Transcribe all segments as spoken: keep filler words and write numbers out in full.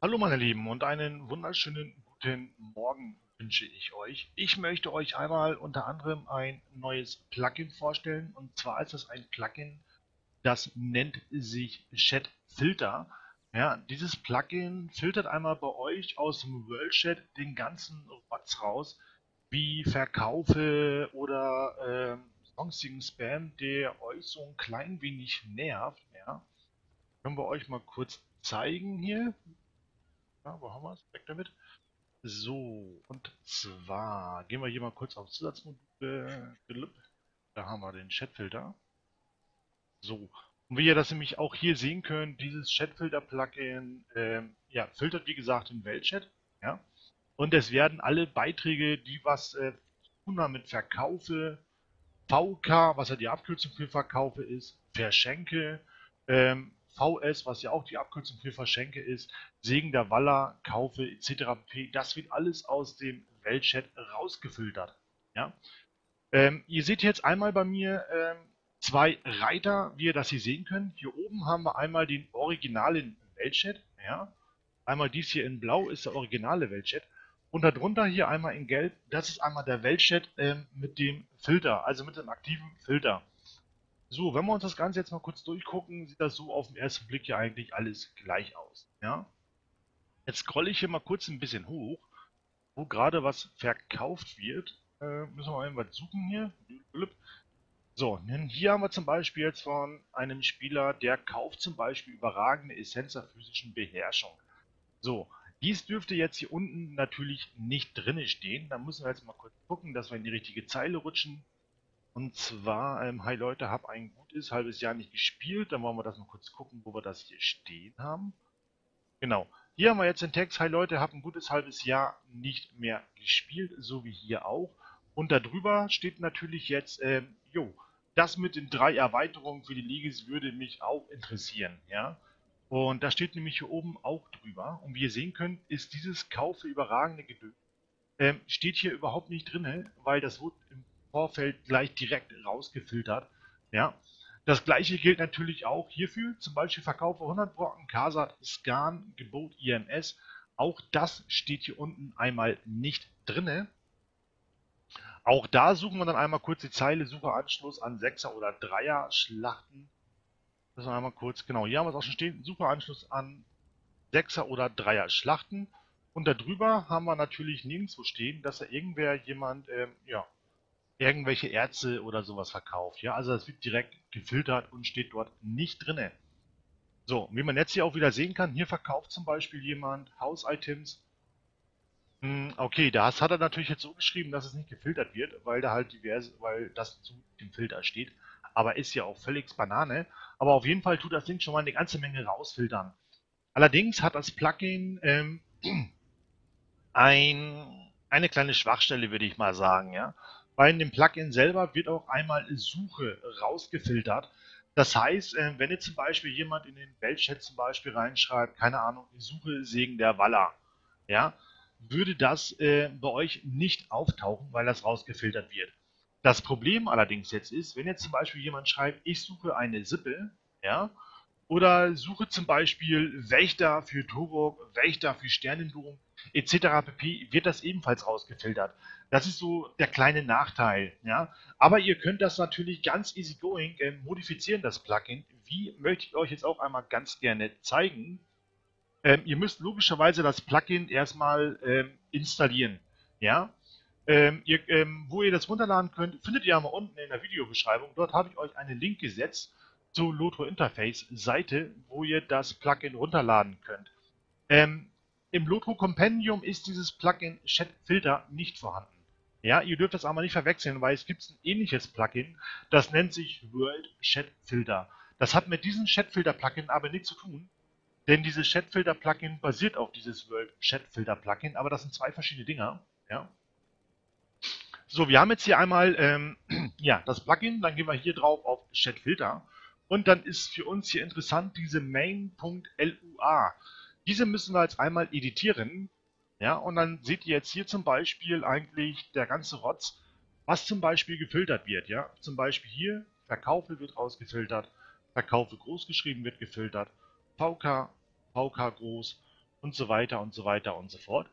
Hallo meine Lieben und einen wunderschönen guten Morgen wünsche ich euch. Ich möchte euch einmal unter anderem ein neues Plugin vorstellen, und zwar ist es ein Plugin, das nennt sich Chat Filter. Ja, dieses Plugin filtert einmal bei euch aus dem World Chat den ganzen Rotz raus, wie Verkaufe oder ähm, sonstigen Spam, der euch so ein klein wenig nervt. Ja, können wir euch mal kurz zeigen hier. Ja, wo haben wir es? Weg damit. So, und zwar gehen wir hier mal kurz auf Zusatzmodule. Da haben wir den Chatfilter. So, und wie ihr das nämlich auch hier sehen könnt, dieses Chatfilter-Plugin ähm, ja, filtert wie gesagt den Weltchat. Ja? Und es werden alle Beiträge, die was äh, zu tun haben mit Verkaufe, V K, was ja die Abkürzung für Verkaufe ist, Verschenke, ähm, V S, was ja auch die Abkürzung für Verschenke ist, Segen der Waller, Kaufe et cetera pp. Das wird alles aus dem Weltchat rausgefiltert. Ja? Ähm, ihr seht jetzt einmal bei mir ähm, zwei Reiter, wie ihr das hier sehen könnt. Hier oben haben wir einmal den originalen Weltchat. Ja? Einmal dies hier in blau ist der originale Weltchat. Und darunter hier einmal in gelb, das ist einmal der Weltchat ähm, mit dem Filter, also mit dem aktiven Filter. So, wenn wir uns das Ganze jetzt mal kurz durchgucken, sieht das so auf den ersten Blick ja eigentlich alles gleich aus. Ja? Jetzt scrolle ich hier mal kurz ein bisschen hoch, wo gerade was verkauft wird. Äh, müssen wir mal irgendwas suchen hier. So, hier haben wir zum Beispiel jetzt von einem Spieler, der kauft zum Beispiel überragende Essenz der physischen Beherrschung. So, dies dürfte jetzt hier unten natürlich nicht drinne stehen. Da müssen wir jetzt mal kurz gucken, dass wir in die richtige Zeile rutschen. Und zwar, ähm, hi Leute, hab ein gutes halbes Jahr nicht gespielt. Dann wollen wir das mal kurz gucken, wo wir das hier stehen haben. Genau. Hier haben wir jetzt den Text, hi Leute, hab ein gutes halbes Jahr nicht mehr gespielt, so wie hier auch. Und darüber steht natürlich jetzt, ähm, jo, das mit den drei Erweiterungen für die Ligis würde mich auch interessieren, ja. Und da steht nämlich hier oben auch drüber. Und wie ihr sehen könnt, ist dieses Kaufe überragende Gedöns, ähm, steht hier überhaupt nicht drin, weil das wurde im Vorfeld gleich direkt rausgefiltert. Ja. Das gleiche gilt natürlich auch hierfür, zum Beispiel Verkaufe hundert Brocken, Kasat, Scan, Gebot I M S. Auch das steht hier unten einmal nicht drin. Auch da suchen wir dann einmal kurz die Zeile Suche Anschluss an Sechser oder Dreier Schlachten. Das wir einmal kurz, genau, hier haben wir es auch schon stehen, Suche Anschluss an Sechser oder Dreier Schlachten. Und darüber haben wir natürlich nirgendwo stehen, dass da irgendwer jemand, ähm, ja, irgendwelche Erze oder sowas verkauft. Ja, also das wird direkt gefiltert und steht dort nicht drinne. So, wie man jetzt hier auch wieder sehen kann, hier verkauft zum Beispiel jemand Haus-Items. Hm, okay, das hat er natürlich jetzt so geschrieben, dass es nicht gefiltert wird, weil da halt diverse, weil das zu dem Filter steht. Aber ist ja auch völlig Banane. Aber auf jeden Fall tut das Ding schon mal eine ganze Menge rausfiltern. Allerdings hat das Plugin ähm, ein, eine kleine Schwachstelle, würde ich mal sagen. Ja? Weil in dem Plugin selber wird auch einmal Suche rausgefiltert. Das heißt, äh, wenn jetzt zum Beispiel jemand in den Weltchat zum Beispiel reinschreibt, keine Ahnung, Suche Segen der Waller, ja, würde das äh, bei euch nicht auftauchen, weil das rausgefiltert wird. Das Problem allerdings jetzt ist, wenn jetzt zum Beispiel jemand schreibt, ich suche eine Sippe, ja, oder suche zum Beispiel Wächter für Turok, Wächter für Sternendom et cetera pp. Wird das ebenfalls rausgefiltert. Das ist so der kleine Nachteil. Ja? Aber ihr könnt das natürlich ganz easygoing äh, modifizieren, das Plugin. Wie möchte ich euch jetzt auch einmal ganz gerne zeigen. Ähm, ihr müsst logischerweise das Plugin erstmal ähm, installieren. Ja? Ähm, ihr, ähm, wo ihr das runterladen könnt, findet ihr einmal unten in der Videobeschreibung. Dort habe ich euch einen Link gesetzt zur Lotro Interface Seite, wo ihr das Plugin runterladen könnt. Ähm, Im Lotro Compendium ist dieses Plugin Chat Filter nicht vorhanden. Ja, ihr dürft das aber nicht verwechseln, weil es gibt ein ähnliches Plugin, das nennt sich World Chat Filter. Das hat mit diesem Chat Filter Plugin aber nichts zu tun, denn dieses Chat Filter Plugin basiert auf dieses World Chat Filter Plugin, aber das sind zwei verschiedene Dinger. Ja. So, wir haben jetzt hier einmal ähm, ja, das Plugin, dann gehen wir hier drauf auf Chat Filter und dann ist für uns hier interessant diese main.lua. Diese müssen wir jetzt einmal editieren, ja, und dann seht ihr jetzt hier zum Beispiel eigentlich der ganze Rotz, was zum Beispiel gefiltert wird, ja. Zum Beispiel hier, Verkaufe wird rausgefiltert, Verkaufe groß geschrieben wird gefiltert, V K, V K groß und so weiter und so weiter und so fort.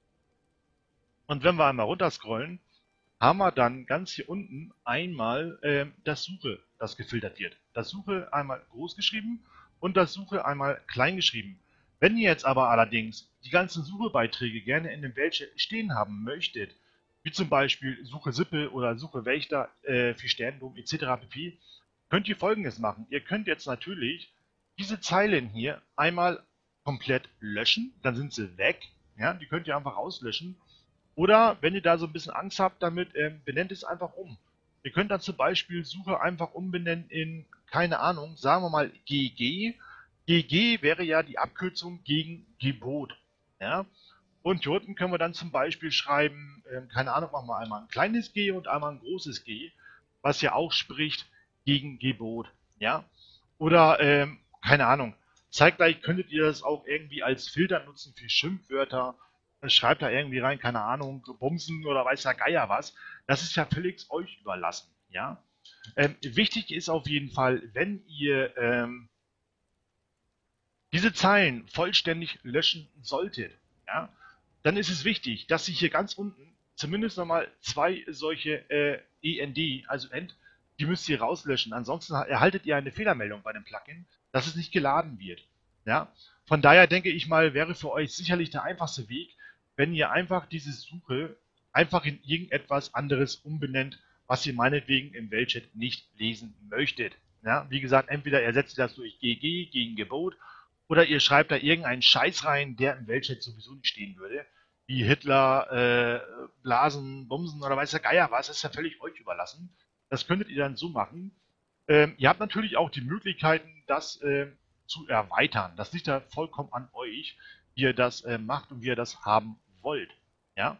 Und wenn wir einmal runterscrollen, haben wir dann ganz hier unten einmal äh, das Suche, das gefiltert wird. Das Suche einmal groß geschrieben und das Suche einmal klein geschrieben. Wenn ihr jetzt aber allerdings die ganzen Suchebeiträge gerne in dem Welche stehen haben möchtet, wie zum Beispiel Suche Sippe oder Suche Wächter, äh, für Sterndom et cetera pp., könnt ihr Folgendes machen. Ihr könnt jetzt natürlich diese Zeilen hier einmal komplett löschen, dann sind sie weg. Ja, die könnt ihr einfach auslöschen. Oder wenn ihr da so ein bisschen Angst habt damit, ähm, benennt es einfach um. Ihr könnt dann zum Beispiel Suche einfach umbenennen in, keine Ahnung, sagen wir mal G G. G G wäre ja die Abkürzung gegen Gebot. Ja? Und hier unten können wir dann zum Beispiel schreiben, ähm, keine Ahnung, machen wir einmal ein kleines G und einmal ein großes G, was ja auch spricht gegen Gebot. Ja? Oder, ähm, keine Ahnung, zeitgleich könntet ihr das auch irgendwie als Filter nutzen für Schimpfwörter. Schreibt da irgendwie rein, keine Ahnung, Bumsen oder weiß der Geier was. Das ist ja völlig euch überlassen. Ja? Ähm, wichtig ist auf jeden Fall, wenn ihr ähm, diese Zeilen vollständig löschen solltet, ja, dann ist es wichtig, dass ihr hier ganz unten zumindest nochmal zwei solche äh, E N D, also End, die müsst ihr rauslöschen. Ansonsten erhaltet ihr eine Fehlermeldung bei dem Plugin, dass es nicht geladen wird. Ja? Von daher denke ich mal, wäre für euch sicherlich der einfachste Weg, wenn ihr einfach diese Suche einfach in irgendetwas anderes umbenennt, was ihr meinetwegen im Weltchat nicht lesen möchtet. Ja? Wie gesagt, entweder ersetzt ihr das durch G G gegen Gebot oder ihr schreibt da irgendeinen Scheiß rein, der im Weltchat sowieso nicht stehen würde. Wie Hitler, äh, Blasen, Bumsen oder weiß der Geier was, das ist ja völlig euch überlassen. Das könntet ihr dann so machen. Ähm, ihr habt natürlich auch die Möglichkeiten, das äh, zu erweitern. Das liegt da vollkommen an euch, wie ihr das äh, macht und wie ihr das haben wollt. Ja?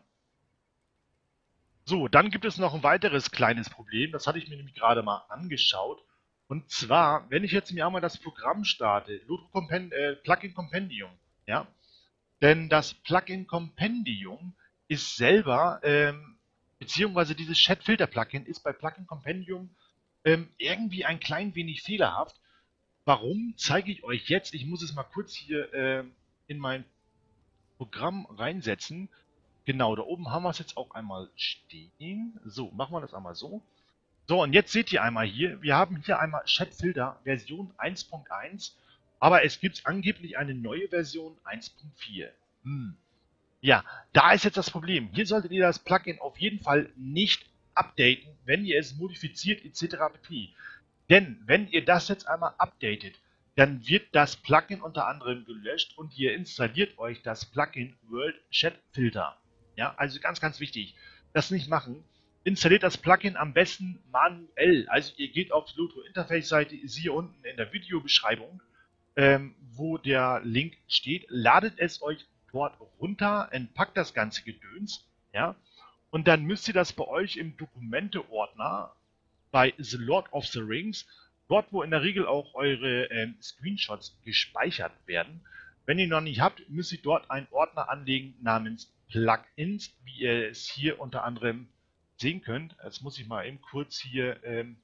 So, dann gibt es noch ein weiteres kleines Problem. Das hatte ich mir nämlich gerade mal angeschaut. Und zwar, wenn ich jetzt mir einmal das Programm starte, Ludro Compend äh, Plugin Compendium, ja, denn das Plugin Compendium ist selber, ähm, beziehungsweise dieses Chat-Filter-Plugin ist bei Plugin Compendium ähm, irgendwie ein klein wenig fehlerhaft. Warum, zeige ich euch jetzt. Ich muss es mal kurz hier äh, in mein Programm reinsetzen. Genau, da oben haben wir es jetzt auch einmal stehen. So, machen wir das einmal so. So, und jetzt seht ihr einmal hier, wir haben hier einmal Chatfilter Version eins Punkt eins, aber es gibt angeblich eine neue Version eins Punkt vier. Hm. Ja, da ist jetzt das Problem. Hier solltet ihr das Plugin auf jeden Fall nicht updaten, wenn ihr es modifiziert et cetera pp. Denn wenn ihr das jetzt einmal updatet, dann wird das Plugin unter anderem gelöscht und ihr installiert euch das Plugin World Chat Filter. Ja, also ganz, ganz wichtig, das nicht machen. Installiert das Plugin am besten manuell. Also ihr geht auf die Ludro Interface Seite, siehe unten in der Videobeschreibung, ähm, wo der Link steht, ladet es euch dort runter, entpackt das ganze Gedöns, ja, und dann müsst ihr das bei euch im Dokumente-Ordner bei The Lord of the Rings, dort wo in der Regel auch eure ähm, Screenshots gespeichert werden. Wenn ihr noch nicht habt, müsst ihr dort einen Ordner anlegen namens Plugins, wie ihr es hier unter anderem sehen könnt. Jetzt muss ich mal eben kurz hier, ähm,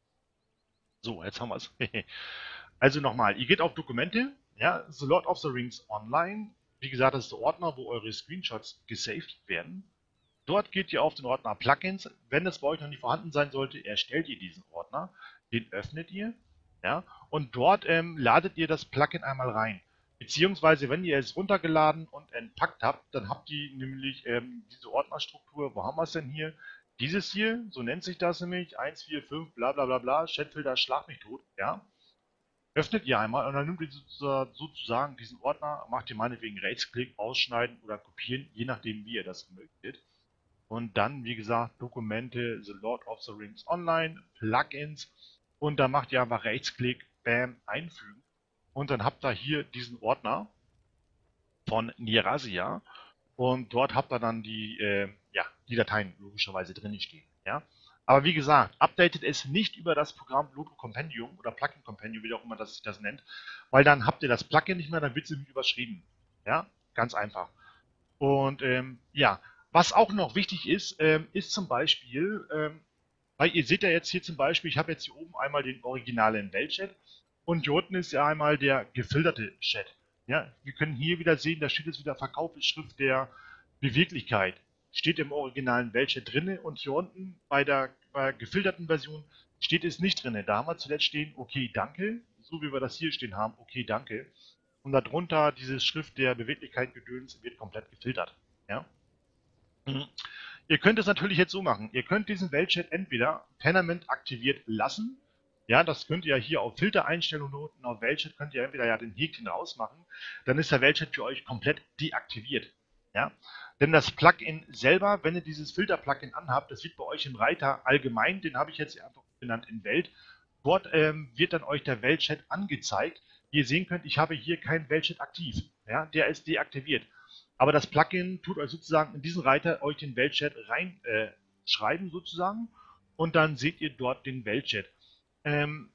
so, jetzt haben wir es. Also nochmal, ihr geht auf Dokumente, ja, The Lord of the Rings Online. Wie gesagt, das ist der Ordner, wo eure Screenshots gesaved werden. Dort geht ihr auf den Ordner Plugins. Wenn das bei euch noch nicht vorhanden sein sollte, erstellt ihr diesen Ordner. Den öffnet ihr. Ja, und dort ähm, ladet ihr das Plugin einmal rein. Beziehungsweise, wenn ihr es runtergeladen und entpackt habt, dann habt ihr nämlich ähm, diese Ordnerstruktur. Wo haben wir es denn hier? Dieses hier, so nennt sich das nämlich, eins, vier, fünf, bla bla bla bla, Chatfilter, schlag mich tot. Ja. Öffnet ihr einmal und dann nimmt ihr sozusagen diesen Ordner, macht ihr meinetwegen Rechtsklick, ausschneiden oder kopieren, je nachdem wie ihr das möchtet. Und dann, wie gesagt, Dokumente, The Lord of the Rings Online, Plugins und dann macht ihr einfach Rechtsklick, Bam, einfügen und dann habt ihr hier diesen Ordner von Nirasia und dort habt ihr dann die, äh, ja, die Dateien logischerweise drin stehen. Ja? Aber wie gesagt, updatet es nicht über das Programm Ludro Compendium oder Plugin Compendium, wie auch immer das sich das nennt, weil dann habt ihr das Plugin nicht mehr, dann wird es nämlich überschrieben. Ja, ganz einfach. Und ähm, ja, was auch noch wichtig ist, ähm, ist zum Beispiel, ähm, weil ihr seht ja jetzt hier zum Beispiel, ich habe jetzt hier oben einmal den originalen Weltchat und hier unten ist ja einmal der gefilterte Chat. Ja, wir können hier wieder sehen, da steht jetzt wieder Verkauf ist Schrift der Beweglichkeit. Steht im originalen welche drinne und hier unten bei der, bei der gefilterten Version steht es nicht drinne. Da haben wir zuletzt stehen, okay, danke, so wie wir das hier stehen haben, okay, danke. Und darunter dieses Schrift der Beweglichkeit Gedöns wird komplett gefiltert. Ja? Mhm. Ihr könnt es natürlich jetzt so machen. Ihr könnt diesen Weltchat entweder permanent aktiviert lassen. Ja, das könnt ihr hier auf Filtereinstellungen unten auf Weltchat könnt ihr entweder ja den Häkchen rausmachen. Dann ist der Weltchat für euch komplett deaktiviert. Ja, denn das Plugin selber, wenn ihr dieses Filter-Plugin anhabt, das wird bei euch im Reiter allgemein, den habe ich jetzt einfach benannt in Welt. Dort ähm, wird dann euch der Weltchat angezeigt. Wie ihr sehen könnt, ich habe hier keinen Weltchat aktiv. Ja, der ist deaktiviert. Aber das Plugin tut euch sozusagen in diesen Reiter euch den Weltchat reinschreiben äh, sozusagen und dann seht ihr dort den Weltchat. Ähm,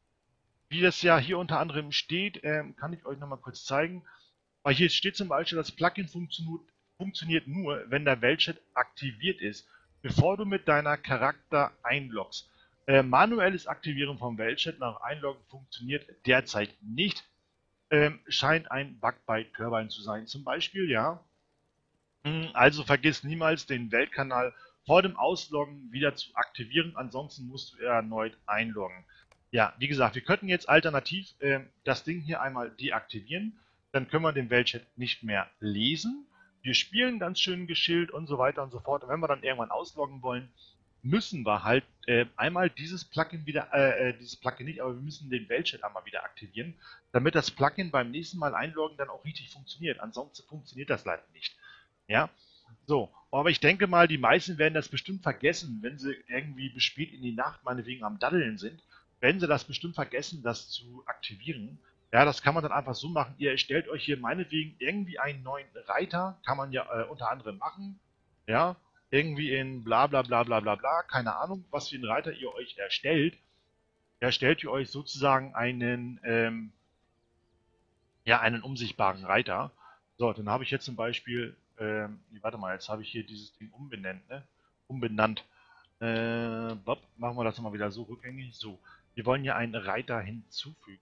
wie das ja hier unter anderem steht, ähm, kann ich euch nochmal kurz zeigen. Weil hier steht zum Beispiel, das Plugin funktio funktioniert nur, wenn der Weltchat aktiviert ist, bevor du mit deiner Charakter einloggst. Äh, manuelles Aktivieren vom Weltchat nach Einloggen funktioniert derzeit nicht. Ähm, scheint ein Bug bei Turbine zu sein, zum Beispiel, ja. Also vergiss niemals, den Weltkanal vor dem Ausloggen wieder zu aktivieren, ansonsten musst du erneut einloggen. Ja, wie gesagt, wir könnten jetzt alternativ äh, das Ding hier einmal deaktivieren, dann können wir den Weltchat nicht mehr lesen. Wir spielen ganz schön geschillt und so weiter und so fort. Und wenn wir dann irgendwann ausloggen wollen, müssen wir halt äh, einmal dieses Plugin wieder, äh, dieses Plugin nicht, aber wir müssen den Weltchat einmal wieder aktivieren, damit das Plugin beim nächsten Mal einloggen dann auch richtig funktioniert. Ansonsten funktioniert das leider nicht. Ja, so, aber ich denke mal, die meisten werden das bestimmt vergessen, wenn sie irgendwie bis spät in die Nacht meinetwegen am Daddeln sind, werden sie das bestimmt vergessen, das zu aktivieren. Ja, das kann man dann einfach so machen. Ihr erstellt euch hier meinetwegen irgendwie einen neuen Reiter, kann man ja äh, unter anderem machen. Ja, irgendwie in bla bla bla bla bla bla, keine Ahnung, was für einen Reiter ihr euch erstellt. Erstellt ihr euch sozusagen einen, ähm, ja, einen unsichtbaren Reiter. So, dann habe ich jetzt zum Beispiel, ähm, nee, warte mal, jetzt habe ich hier dieses Ding umbenannt, ne? Umbenannt. Äh, Bob, machen wir das nochmal wieder so rückgängig. So, wir wollen ja einen Reiter hinzufügen.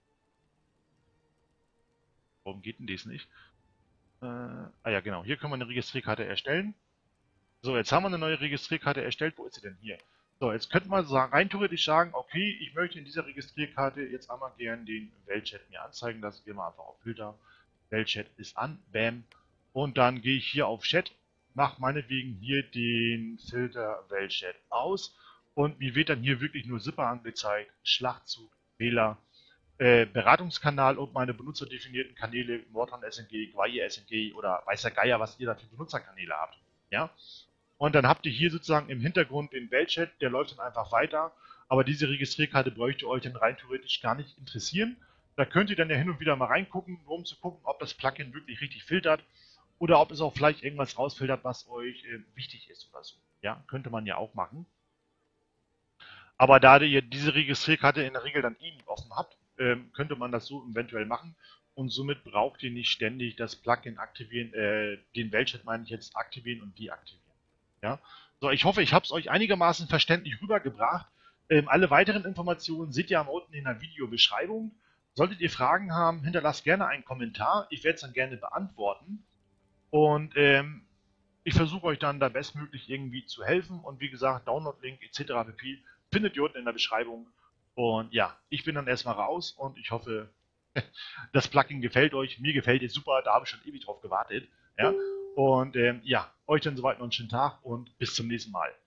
Warum geht denn das nicht? Äh, ah ja, genau, hier können wir eine Registrierkarte erstellen. So, jetzt haben wir eine neue Registrierkarte erstellt. Wo ist sie denn hier? So, jetzt könnte man sagen, rein theoretisch sagen, okay, ich möchte in dieser Registrierkarte jetzt einmal gern den Weltchat mir anzeigen lassen. Gehen wir einfach auf Filter. Weltchat ist an, bam. Und dann gehe ich hier auf Chat, mache meinetwegen hier den Filter Weltchat aus. Und mir wird dann hier wirklich nur Zipper angezeigt, Schlachtzug, Wähler, äh, Beratungskanal und meine benutzerdefinierten Kanäle, Mordran S N G, Gwaiye S N G oder weiß der Geier, was ihr da für Benutzerkanäle habt. Ja? Und dann habt ihr hier sozusagen im Hintergrund den Weltchat, der läuft dann einfach weiter. Aber diese Registrierkarte bräuchte euch dann rein theoretisch gar nicht interessieren. Da könnt ihr dann ja hin und wieder mal reingucken, nur um zu gucken, ob das Plugin wirklich richtig filtert oder ob es auch vielleicht irgendwas rausfiltert, was euch äh, wichtig ist oder so. Ja, könnte man ja auch machen. Aber da ihr diese Registrierkarte in der Regel dann eh nicht offen habt, ähm, könnte man das so eventuell machen. Und somit braucht ihr nicht ständig das Plugin aktivieren, äh, den Weltchat meine ich jetzt aktivieren und deaktivieren. Ja? So, ich hoffe, ich habe es euch einigermaßen verständlich rübergebracht. Ähm, alle weiteren Informationen seht ihr am unten in der Videobeschreibung. Solltet ihr Fragen haben, hinterlasst gerne einen Kommentar. Ich werde es dann gerne beantworten. Und ähm, ich versuche euch dann da bestmöglich irgendwie zu helfen. Und wie gesagt, Download-Link et cetera pp. findet ihr unten in der Beschreibung. Und ja, ich bin dann erstmal raus und ich hoffe, das Plugin gefällt euch. Mir gefällt es super, da habe ich schon ewig drauf gewartet. Ja? Und ähm, ja, euch dann soweit noch einen schönen Tag und bis zum nächsten Mal.